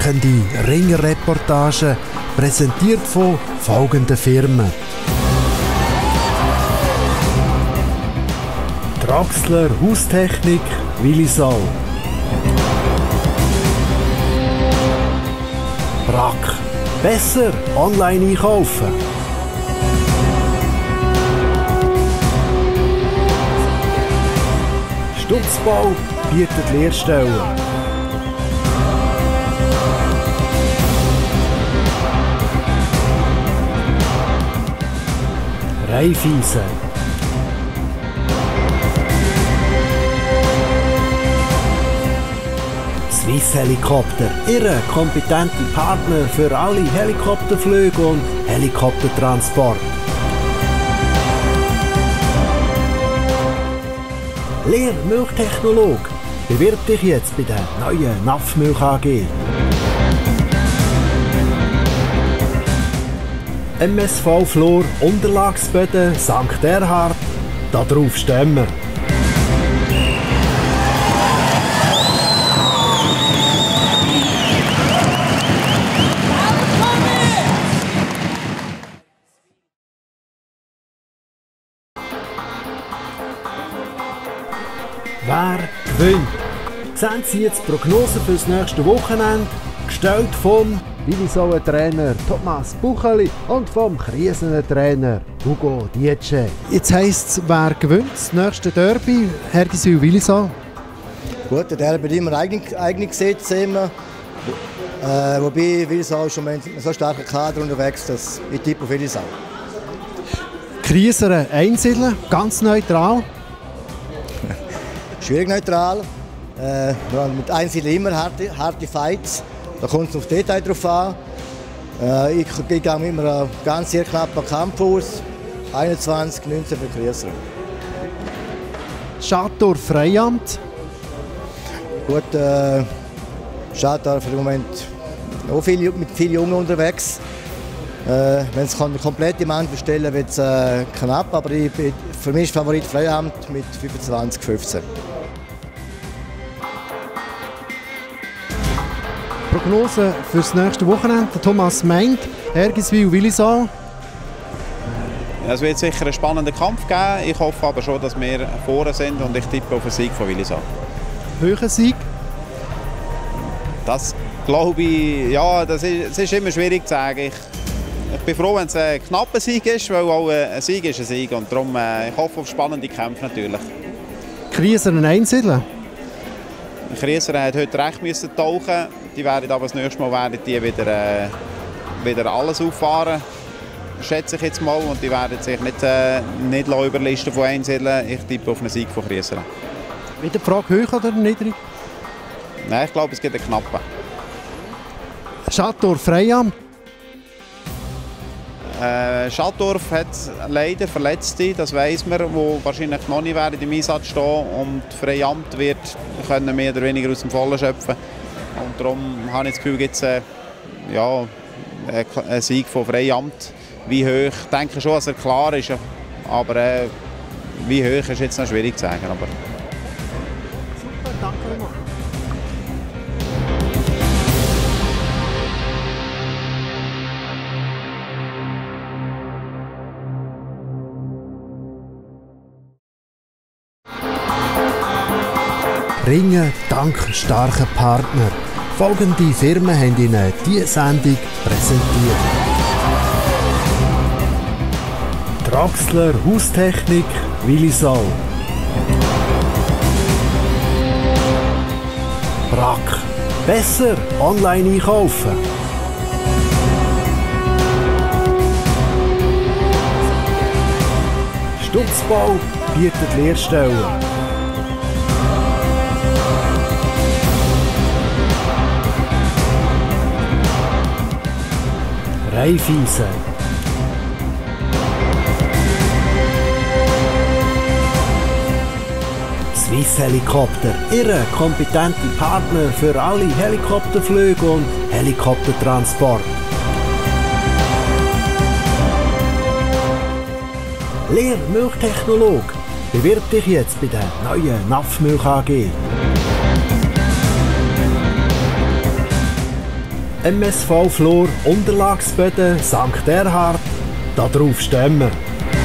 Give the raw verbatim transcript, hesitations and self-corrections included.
Packende Ringerreportage, präsentiert von folgenden Firmen: Draxler Haustechnik Willisau, Brack, besser online einkaufen. Stutzbau bietet Lehrstellen. Raiffeisen. Swiss Helikopter, Ihr kompetente Partner für alle Helikopterflüge und Helikoptertransport. Lehrmilchtechnolog, bewirb dich jetzt bei der neuen N A F Milch A G. M S V Flor Unterlagsböden Sankt Erhard, da drauf stehen wir. Wer gewinnt? Sehen Sie jetzt die Prognose für das nächste Wochenende, gestellt vom Willisauer Trainer Thomas Bucheli und vom Kriesener Trainer Hugo Dietsche. Jetzt heisst es, wer gewinnt das nächste Derby? Hergiswil-Willisau? Gut, der Derby hat immer eigene, eigene Gesetze. Immer. Äh, wobei Willisau ist schon ein so starker Kader unterwegs, dass ich tippe auf Willisau. Krieser einsiedeln, ganz neutral. Schwierig neutral. Äh, mit Einsiedeln immer harte, harte Fights. Da kommt es auf Detail drauf an. Äh, ich, ich gehe immer einen ganz sehr knappen Kampf aus. einundzwanzig neunzehn für Krieser. Schator Freiamt. Gut, äh, Schator für den Moment auch viel, mit vielen Jungen unterwegs. Äh, wenn es eine komplette Mann bestellen, wird es äh, knapp. Aber ich, für mich ist Favorit Freiamt mit fünfundzwanzig fünfzehn. Prognose für das nächste Wochenende. Thomas meint, Hergiswil-Willisau. Es wird sicher einen spannenden Kampf geben. Ich hoffe aber schon, dass wir vorne sind und ich tippe auf einen Sieg von Willisau. Höherer Sieg? Das glaube ich, ja, das ist, das ist immer schwierig zu sagen. Ich, ich bin froh, wenn es ein knapper Sieg ist, weil auch ein Sieg ist ein Sieg. Und darum, äh, ich hoffe auf spannende Kämpfe natürlich. Krieser einsiedeln? Krieser hat heute recht müssen tauchen. Die werden aber das nächste Mal werden die wieder, äh, wieder alles auffahren, schätze ich jetzt mal. Und die werden sich nicht, äh, nicht überlisten von Einsiedeln. Ich tippe auf einen Sieg von Krieser. Wieder die Frage, hoch oder niedrig? Nein, ich glaube, es gibt einen knappen. Schator Freiamt. Äh, Schattdorf hat leider Verletzte, das weiss man, die wahrscheinlich noch nicht werden im Einsatz stehen. Und Freiamt wird können mehr oder weniger aus dem Vollen schöpfen. Und darum habe ich das Gefühl, gibt es äh, ja, einen Sieg von Freiamt. Wie hoch? Ich denke schon, dass er klar ist. Aber äh, wie hoch ist jetzt noch schwierig zu sagen. Aber Super, danke vielmals. Ringen dank starken Partner. Folgende Firmen haben Ihnen diese Sendung präsentiert: Draxler Haustechnik Willisau, Brack, besser online einkaufen. Stutzbau bietet Lehrstellen. Raiffeisen. Swiss Helikopter, Ihr kompetente Partner für alle Helikopterflüge und Helikoptertransport. Lehrmilchtechnolog, bewirb dich jetzt bei der neuen N A F Milch A G. M S V Flor Unterlagsböden Sankt Erhard, da drauf stehen wir.